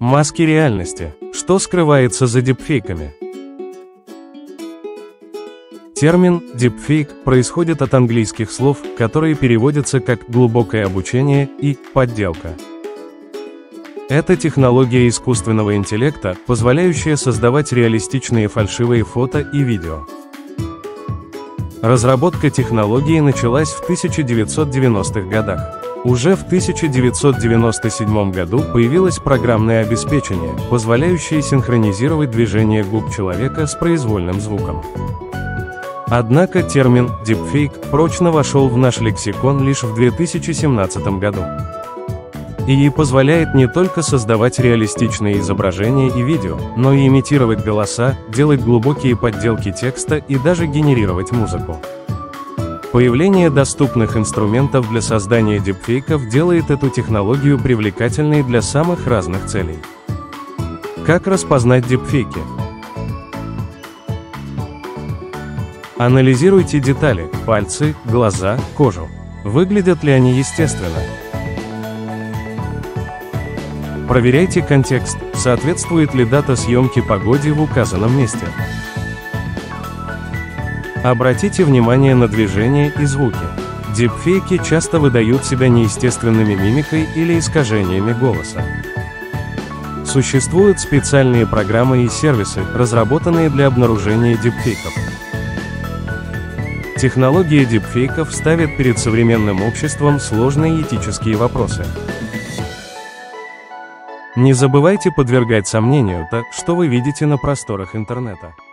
Маски реальности. Что скрывается за дипфейками? Термин «дипфейк» происходит от английских слов, которые переводятся как «глубокое обучение» и «подделка». Это технология искусственного интеллекта, позволяющая создавать реалистичные фальшивые фото и видео. Разработка технологии началась в 1990-х годах. Уже в 1997 году появилось программное обеспечение, позволяющее синхронизировать движение губ человека с произвольным звуком. Однако термин «дипфейк» прочно вошел в наш лексикон лишь в 2017 году. И позволяет не только создавать реалистичные изображения и видео, но и имитировать голоса, делать глубокие подделки текста и даже генерировать музыку. Появление доступных инструментов для создания дипфейков делает эту технологию привлекательной для самых разных целей. Как распознать дипфейки? Анализируйте детали: пальцы, глаза, кожу. Выглядят ли они естественно? Проверяйте контекст, соответствует ли дата съемки погоде в указанном месте. Обратите внимание на движения и звуки. Дипфейки часто выдают себя неестественными мимикой или искажениями голоса. Существуют специальные программы и сервисы, разработанные для обнаружения дипфейков. Технология дипфейков ставит перед современным обществом сложные этические вопросы. Не забывайте подвергать сомнению то, что вы видите на просторах интернета.